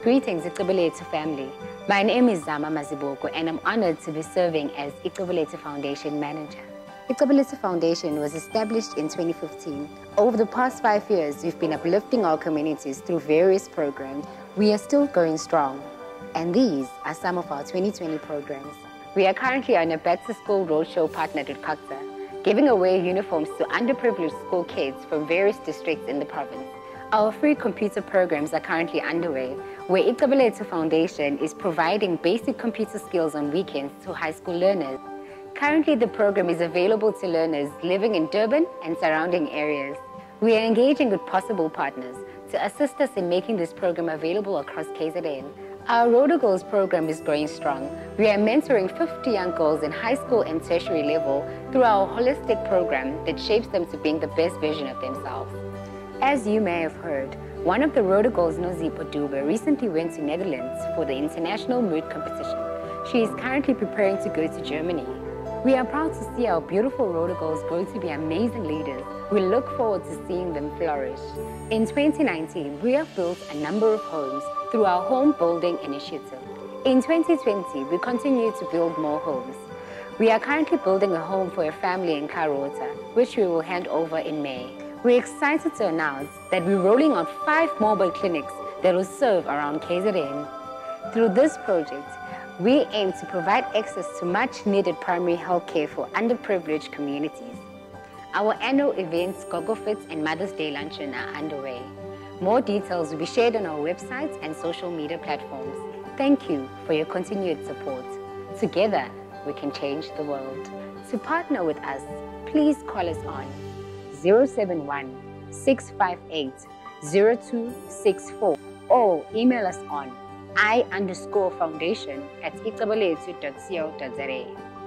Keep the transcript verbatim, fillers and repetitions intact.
Greetings, Icebeletu family. My name is Zama Maziboko and I'm honored to be serving as Icebeletu Foundation Manager. Icebeletu Foundation was established in twenty fifteen. Over the past five years, we've been uplifting our communities through various programs. We are still going strong. And these are some of our twenty twenty programs. We are currently on a back-to-school roadshow partnered with COGTA, giving away uniforms to underprivileged school kids from various districts in the province. Our free computer programs are currently underway, where Icebeletu Foundation is providing basic computer skills on weekends to high school learners. Currently, the program is available to learners living in Durban and surrounding areas. We are engaging with possible partners to assist us in making this program available across K Z N. Our Road to Goals program is growing strong. We are mentoring fifty young girls in high school and tertiary level through our holistic program that shapes them to being the best version of themselves. As you may have heard, one of the Road to Goals, Nozipho Dube, recently went to Netherlands for the International Mood Competition. She is currently preparing to go to Germany. We are proud to see our beautiful Road to Goals grow to be amazing leaders. We look forward to seeing them flourish. In twenty nineteen, we have built a number of homes through our home building initiative. In twenty twenty, we continue to build more homes. We are currently building a home for a family in Karota, which we will hand over in May. We're excited to announce that we're rolling out five mobile clinics that will serve around K Z N. Through this project, we aim to provide access to much-needed primary health care for underprivileged communities. Our annual events, Gogo Fits and Mother's Day Luncheon are underway. More details will be shared on our websites and social media platforms. Thank you for your continued support. Together, we can change the world. To partner with us, please call us on zero seven one, six five eight, zero two six four or email us on I underscore foundation at icebeletu dot co dot za.